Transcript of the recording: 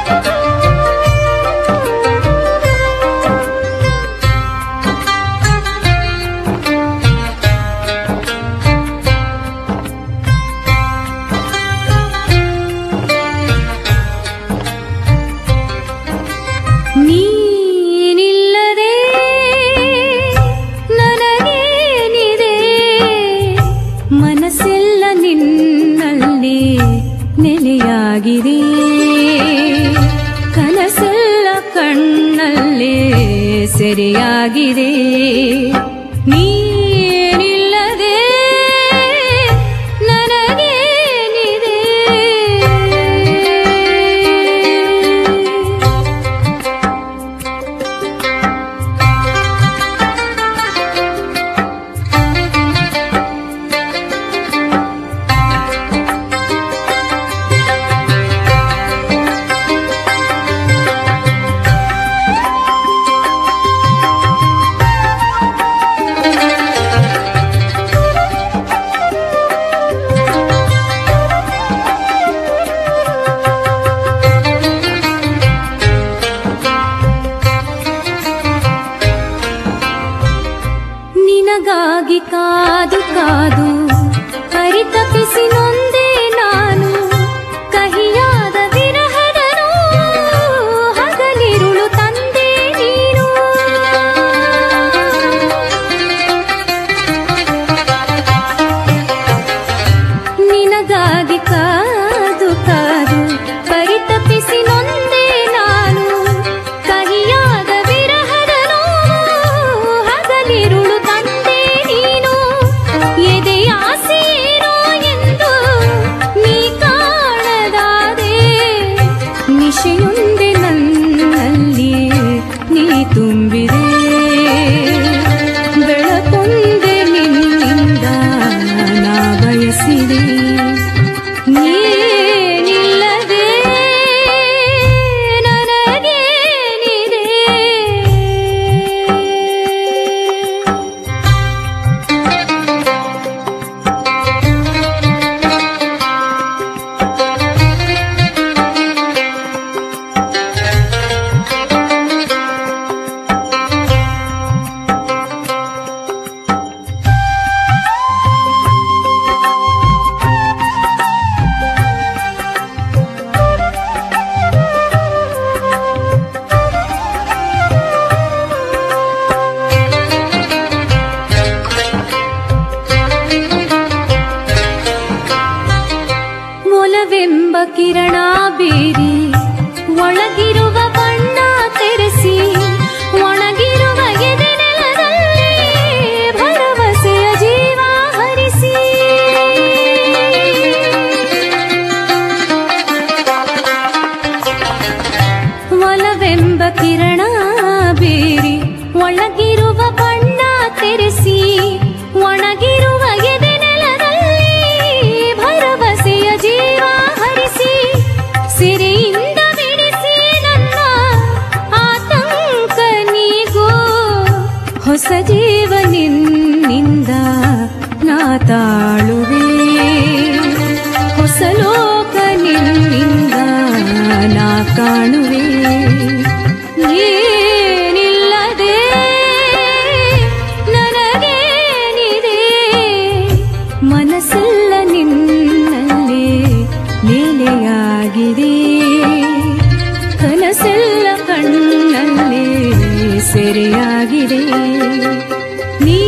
ಸೆರೆಯಾಗಿದೆ ನೀನಿಲ್ಲದೆ ನನಗೇನಿದೆ ನಿನಗಾಗಿ ಕಾದು ಕಾದು ಪರಿತಪಿಸಿ ನೊಂದೆ ನಾನು ಕಹಿಯಾದ ವಿರಹದ ಹಗಲಿರುಳು ತಂದೆ ನೀನು ನಿನಗಾಗಿ ಕಾದು ಕಾದು ಪರಿತಪಿಸಿ ನೊಂದೆ ನಾನು ಕಹಿಯಾದ ವಿರಹದ ಹಗಲಿರುಳು ಎದೆಯಾಸೇನೋ ಎಂದು ನೀ ಕಾಣದಾದೆ ನಿಶೆಯೊಂದೆ ನನ್ನಲ್ಲಿ ನೀ ತುಂಬಿದೆ ಬೆಳಕೊಂದೆ ನಿನ್ನಿಂದ ನಾ ಬಯಸಿದೆ ನೀನಿಲ್ಲದೆ ನನಗೇನಿದೆ ಒಲವೆಂಬ ಕಿರಣ ಬೀರಿ ಒಳಗಿರುವ ಬಣ್ಣ ತೆರೆಸಿ ಒಣಗಿರುವ ಎದೆ ನೆಲದಲ್ಲಿ ಭರವಸೆಯ ಜೀವ ಹರಿಸಿ ಒಲವೆಂಬ ಕಿರಣ ಬೀರಿ ಒಳಗಿರುವ ಬಣ್ಣ ತೆರೆಸಿ ಒಣಗಿರುವ ಎದೆ ಭರವಸೆಯ ಜೀವ ಹರಿಸಿ ಸಿರಿಯಿಂದ ಬಿಡಿಸಿ ನನ್ನ ಆತಂಕ ನೀಗೋ ಹೊಸ ಜೀವ ನಿನ್ನಿಂದ ನಾ ತಾಳುವೆ ಹೊಸ ಲೋಕ ನಿನ್ನಿಂದ ನಾ ಕಾಣುವೆ ಏನಿಲ್ಲದೆ ನನಗೇನಿದೆ ಮನಸ್ಸೆಲ್ಲ ನಿನ್ನಲ್ಲಿ ನೆಲೆಯಾಗಿದೆ ಕನಸೆಲ್ಲ ಕಣ್ಣಲ್ಲಿ ಸೆರೆಯಾಗಿದೆ ನೀ